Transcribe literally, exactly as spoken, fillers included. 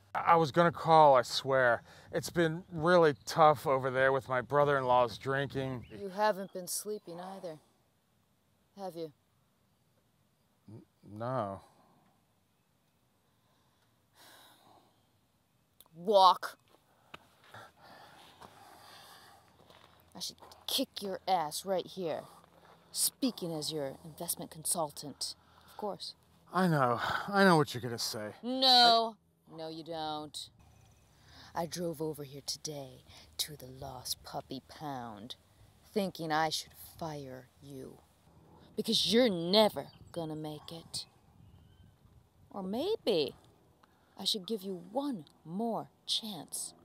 I was gonna call, I swear. It's been really tough over there with my brother-in-law's drinking. You haven't been sleeping either, have you? N- no. Walk. I should kick your ass right here. Speaking as your investment consultant, of course. I know. I know what you're gonna say. No. I... No, you don't. I drove over here today to the Lost Puppy Pound, thinking I should fire you. Because you're never gonna make it. Or maybe I should give you one more chance.